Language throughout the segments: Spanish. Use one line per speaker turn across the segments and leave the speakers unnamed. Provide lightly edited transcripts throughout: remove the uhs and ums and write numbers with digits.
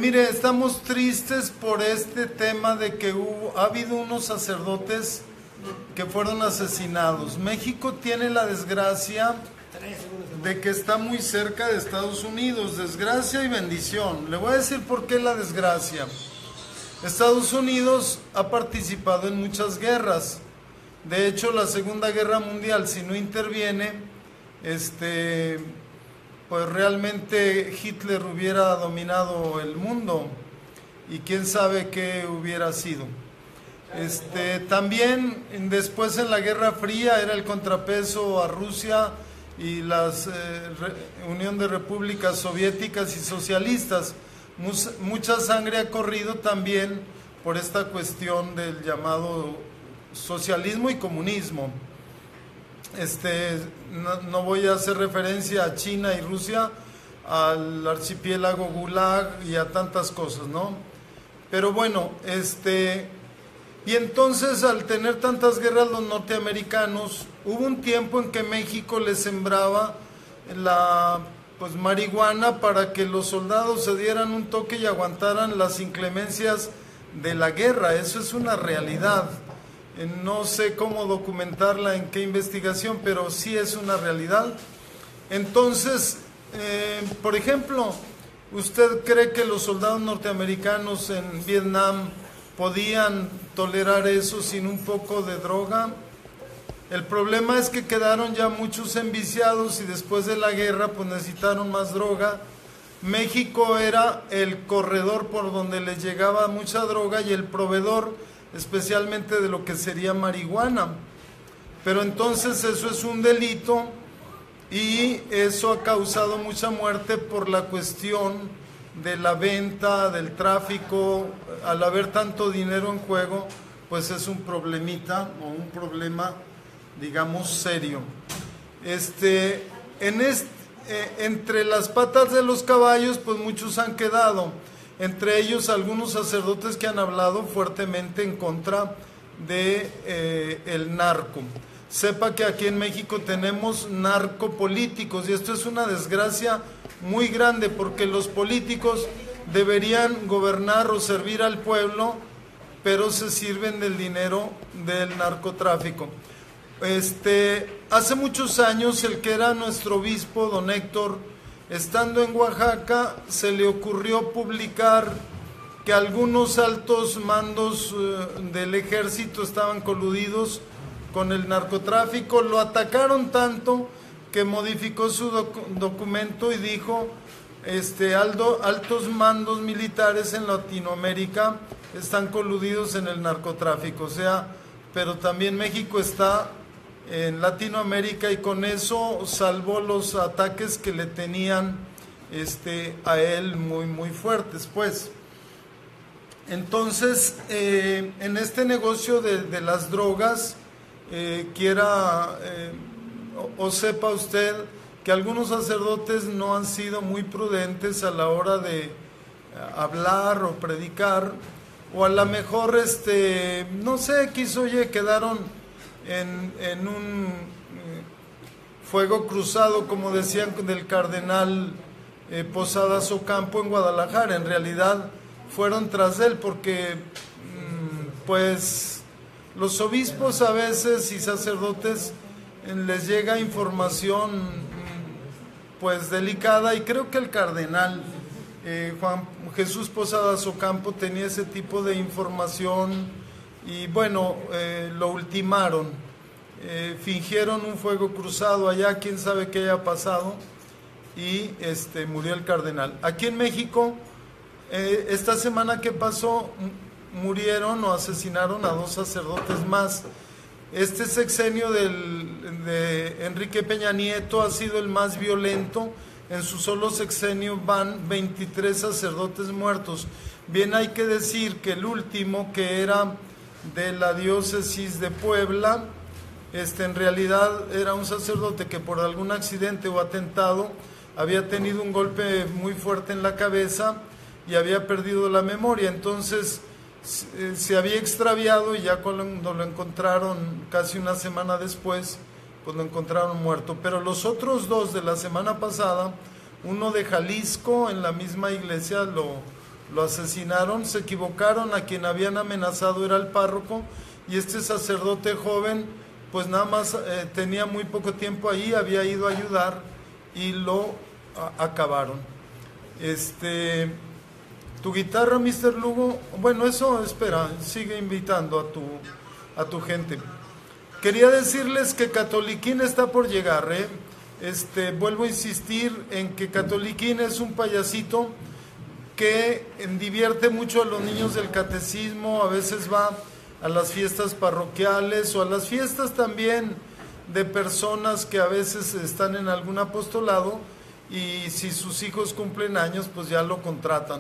mire, estamos tristes por este tema de que ha habido unos sacerdotes que fueron asesinados. México tiene la desgracia de que está muy cerca de Estados Unidos, desgracia y bendición. Le voy a decir por qué la desgracia. Estados Unidos ha participado en muchas guerras. De hecho, la Segunda Guerra Mundial, si no interviene, pues realmente Hitler hubiera dominado el mundo y quién sabe qué hubiera sido. También después en la Guerra Fría era el contrapeso a Rusia y la Unión de Repúblicas Soviéticas y Socialistas. Mucha sangre ha corrido también por esta cuestión del llamado socialismo y comunismo. No voy a hacer referencia a China y Rusia, al archipiélago Gulag y a tantas cosas, ¿no? Pero bueno, y entonces al tener tantas guerras los norteamericanos, hubo un tiempo en que México les sembraba la marihuana para que los soldados se dieran un toque y aguantaran las inclemencias de la guerra. Eso es una realidad. No sé cómo documentarla, en qué investigación, pero sí es una realidad. Entonces, por ejemplo, ¿usted cree que los soldados norteamericanos en Vietnam podían tolerar eso sin un poco de droga? El problema es que quedaron ya muchos enviciados y después de la guerra pues necesitaron más droga. México era el corredor por donde les llegaba mucha droga y el proveedor especialmente de lo que sería marihuana. Pero entonces eso es un delito y eso ha causado mucha muerte por la cuestión de la venta, del tráfico. Al haber tanto dinero en juego, pues es un problemita o un problema, digamos, serio. Entre las patas de los caballos, pues muchos han quedado. Entre ellos algunos sacerdotes que han hablado fuertemente en contra de el narco. Sepa que aquí en México tenemos narcopolíticos y esto es una desgracia muy grande porque los políticos deberían gobernar o servir al pueblo, pero se sirven del dinero del narcotráfico. Hace muchos años el que era nuestro obispo, don Héctor, estando en Oaxaca, se le ocurrió publicar que algunos altos mandos del ejército estaban coludidos con el narcotráfico. Lo atacaron tanto que modificó su documento y dijo, altos mandos militares en Latinoamérica están coludidos en el narcotráfico. O sea, pero también México está en Latinoamérica y con eso salvó los ataques que le tenían a él muy muy fuertes, pues. Entonces, en este negocio de las drogas, o sepa usted que algunos sacerdotes no han sido muy prudentes a la hora de hablar o predicar, o a lo mejor, no sé, quedaron en un fuego cruzado, como decían del cardenal Posadas Ocampo en Guadalajara. En realidad fueron tras él porque pues los obispos a veces y sacerdotes les llega información pues delicada, y creo que el cardenal Juan Jesús Posadas Ocampo tenía ese tipo de información y bueno, lo ultimaron, fingieron un fuego cruzado allá, quién sabe qué haya pasado, y murió el cardenal. Aquí en México, esta semana que pasó, murieron o asesinaron a 2 sacerdotes más. Este sexenio de Enrique Peña Nieto ha sido el más violento. En su solo sexenio van 23 sacerdotes muertos. Bien, hay que decir que el último, que era de la diócesis de Puebla, en realidad era un sacerdote que por algún accidente o atentado había tenido un golpe muy fuerte en la cabeza y había perdido la memoria. Entonces se había extraviado y ya cuando lo encontraron casi una semana después, pues lo encontraron muerto. Pero los otros 2 de la semana pasada, uno de Jalisco, en la misma iglesia lo asesinaron, se equivocaron, a quien habían amenazado era el párroco, y este sacerdote joven pues nada más tenía muy poco tiempo ahí, había ido a ayudar y lo acabaron. Tu guitarra, Mr. Lugo, bueno, eso espera, sigue invitando a tu gente. Quería decirles que Catoliquín está por llegar, vuelvo a insistir en que Catoliquín es un payasito que divierte mucho a los niños del catecismo, a veces va a las fiestas parroquiales o a las fiestas también de personas que a veces están en algún apostolado, y si sus hijos cumplen años pues ya lo contratan.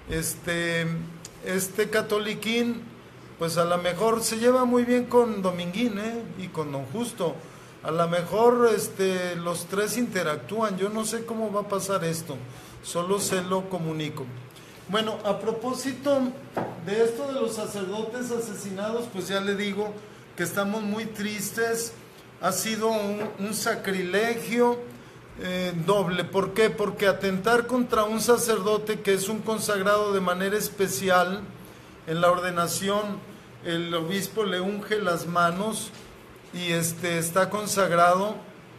Catoliquín pues a lo mejor se lleva muy bien con Dominguín y con Don Justo, a lo mejor los tres interactúan, yo no sé cómo va a pasar esto, solo se lo comunico. Bueno, a propósito de esto de los sacerdotes asesinados, pues ya le digo que estamos muy tristes, ha sido un sacrilegio doble. ¿Por qué? Porque atentar contra un sacerdote que es un consagrado de manera especial, en la ordenación el obispo le unge las manos y está consagrado,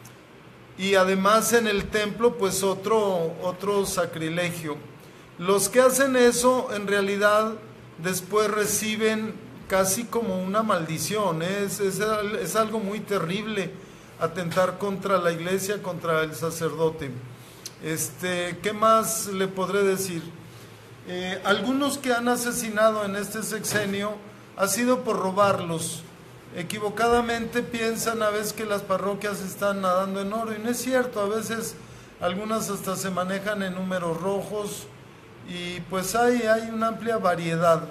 y además en el templo pues otro sacrilegio. Los que hacen eso en realidad después reciben casi como una maldición, es algo muy terrible atentar contra la iglesia, contra el sacerdote. ¿Qué más le podré decir? Algunos que han asesinado en este sexenio ha sido por robarlos. Equivocadamente piensan a veces que las parroquias están nadando en oro, y no es cierto. A veces algunas hasta se manejan en números rojos, y pues hay una amplia variedad.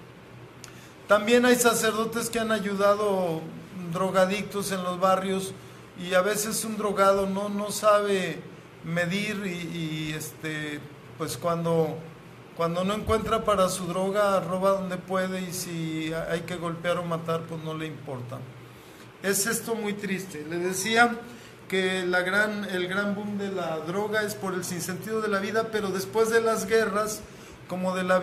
También hay sacerdotes que han ayudado drogadictos en los barrios, y a veces un drogado no sabe medir y pues cuando no encuentra para su droga, roba donde puede, y si hay que golpear o matar pues no le importa. Es esto muy triste. Le decía que el gran boom de la droga es por el sinsentido de la vida, pero después de las guerras como la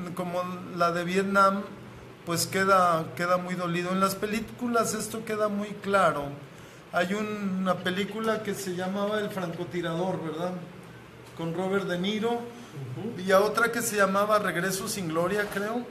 de Vietnam, pues queda muy dolido. En las películas esto queda muy claro. Hay una película que se llamaba El francotirador, ¿verdad? Con Robert De Niro, y a otra que se llamaba Regreso sin Gloria, creo,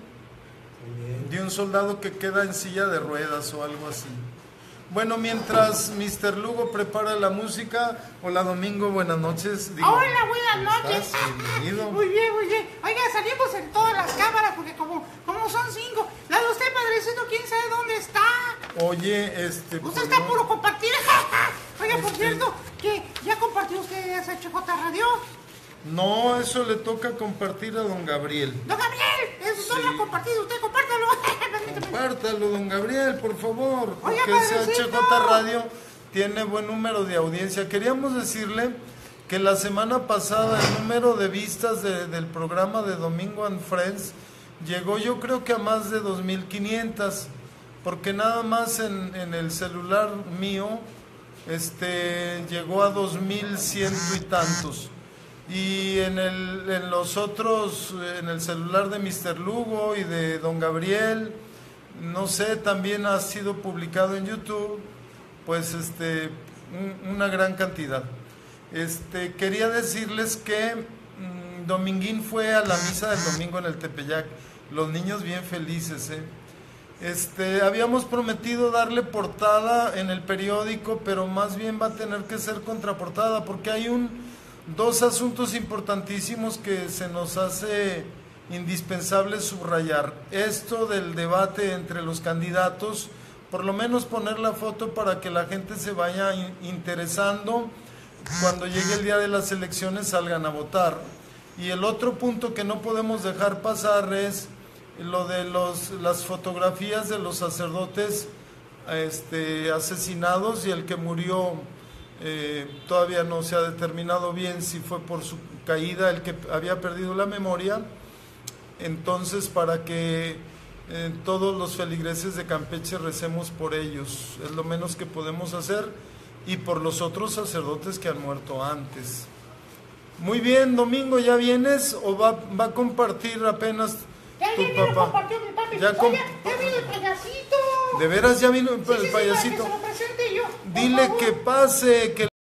de un soldado que queda en silla de ruedas o algo así. Bueno, mientras Mr. Lugo prepara la música, hola Domingo, buenas noches.
Hola, buenas noches.
Bienvenido.
Muy bien, muy bien. Oiga, salimos en todas las cámaras porque como son 5. La de usted, padrecito, ¿quién sabe dónde está?
Oye,
Usted está puro compartir. Oiga, por cierto, que ya compartió usted esa HJ Radio.
No, eso le toca compartir a don Gabriel.
Don Gabriel, eso no lo ha compartido usted, compártalo.
Compártalo, don Gabriel, por favor, porque
Oiga,
ese HJ Radio tiene buen número de audiencia. Queríamos decirle que la semana pasada el número de vistas del programa de Domingo and Friends llegó, yo creo que a más de 2,500, porque nada más en el celular mío llegó a 2,100 y tantos. Y en los otros, en el celular de Mr. Lugo y de don Gabriel, no sé, también ha sido publicado en YouTube, pues una gran cantidad. Quería decirles que Dominguín fue a la misa del domingo en el Tepeyac, los niños bien felices, habíamos prometido darle portada en el periódico, pero más bien va a tener que ser contraportada, porque hay dos asuntos importantísimos que se nos hace indispensable subrayar. Esto del debate entre los candidatos, por lo menos poner la foto para que la gente se vaya interesando, cuando llegue el día de las elecciones salgan a votar. Y el otro punto que no podemos dejar pasar es lo de las fotografías de los sacerdotes asesinados, y el que murió todavía no se ha determinado bien si fue por su caída, el que había perdido la memoria. Entonces, para que todos los feligreses de Campeche recemos por ellos, es lo menos que podemos hacer, y por los otros sacerdotes que han muerto antes. Muy bien, Domingo, ¿ya vienes o va a compartir apenas tu
Ya
papá?
compartió mi papi.
Ya
Oye, ya vino el payasito.
¿De veras ya vino el
Sí,
payasito?
para que se lo presente yo. Por
Dile
favor.
que pase, que